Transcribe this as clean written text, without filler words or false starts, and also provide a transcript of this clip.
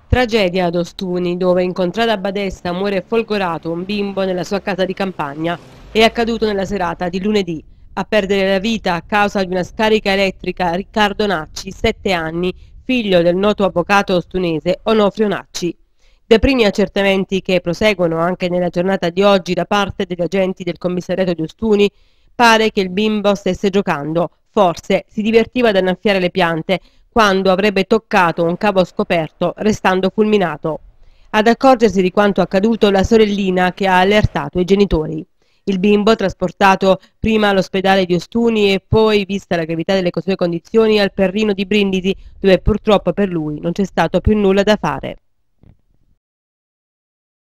Tragedia ad Ostuni, dove in contrada Badessa muore folgorato un bimbo nella sua casa di campagna. È accaduto nella serata di lunedì. A perdere la vita a causa di una scarica elettrica Riccardo Nacci, 7 anni, figlio del noto avvocato ostunese Onofrio Nacci. Dai primi accertamenti che proseguono anche nella giornata di oggi da parte degli agenti del commissariato di Ostuni, pare che il bimbo stesse giocando, forse si divertiva ad annaffiare le piante, quando avrebbe toccato un cavo scoperto, restando fulminato. Ad accorgersi di quanto accaduto la sorellina che ha allertato i genitori. Il bimbo, trasportato prima all'ospedale di Ostuni e poi, vista la gravità delle sue condizioni, al Perrino di Brindisi, dove purtroppo per lui non c'è stato più nulla da fare.